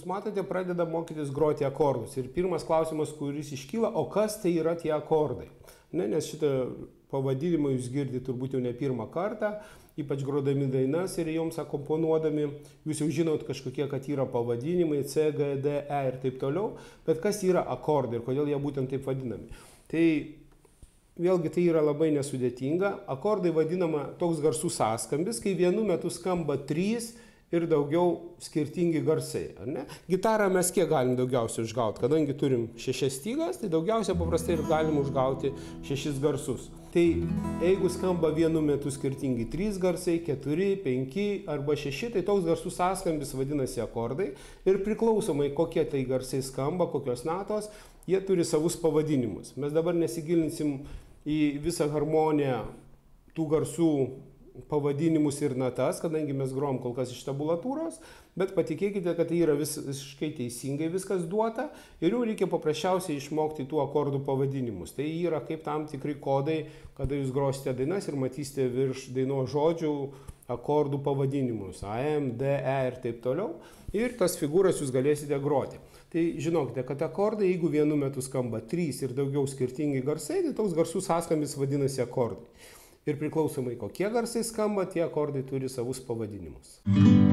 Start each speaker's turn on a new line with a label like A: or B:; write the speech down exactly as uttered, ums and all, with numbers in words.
A: jūs matote, pradeda mokytis groti akordus. Ir pirmas klausimas, kuris iškyla, o kas tai yra tie akordai? Ne, nes šitą pavadinimą jūs girdite turbūt jau ne pirmą kartą, ypač grodami dainas ir joms akomponuodami. Jūs jau žinot kažkokie, kad yra pavadinimai C, G, D, E ir taip toliau. Bet kas yra akordai ir kodėl jie būtent taip vadinami? Tai vėlgi tai yra labai nesudėtinga. Akordai vadinama toks garsų sąskambis, kai vienu metu skamba trys ir daugiau skirtingi garsai. Ar ne? Gitarą mes kiek galim daugiausiai užgauti? Kadangi turim šešias stygas, tai daugiausiai paprastai ir galim užgauti šešis garsus. Tai jeigu skamba vienu metu skirtingi trys garsai, keturi, penki arba šeši, tai toks garsų sąskambis vadinasi akordai. Ir priklausomai kokie tai garsai skamba, kokios natos, jie turi savus pavadinimus. Mes dabar nesigilinsim į visą harmoniją tų garsų pavadinimus ir natas, kadangi mes grojam kol kas iš tabulatūros, bet patikėkite, kad tai yra vis, visiškai teisingai viskas duota ir jau reikia paprasčiausiai išmokti tų akordų pavadinimus. Tai yra kaip tam tikri kodai, kada jūs grosite dainas ir matysite virš dainos žodžių akordų pavadinimus A, M, D, E ir taip toliau. Ir tas figūras jūs galėsite groti. Tai žinokite, kad akordai, jeigu vienu metu skamba trys ir daugiau skirtingi garsai, tai toks garsų sąskambis vadinasi akordai. Ir priklausomai kokie garsai skamba, tie akordai turi savus pavadinimus.